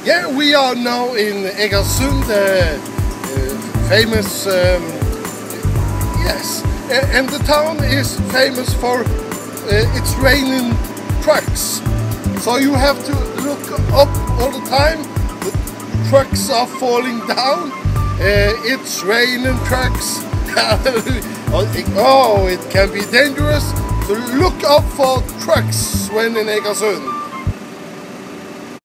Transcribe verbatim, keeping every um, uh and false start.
Yeah, we are now in Egersund, uh, uh, famous, um, yes, a- and the town is famous for uh, its raining trucks. So you have to look up all the time. The trucks are falling down. Uh, it's raining trucks. Oh, it can be dangerous. So look up for trucks when in Egersund.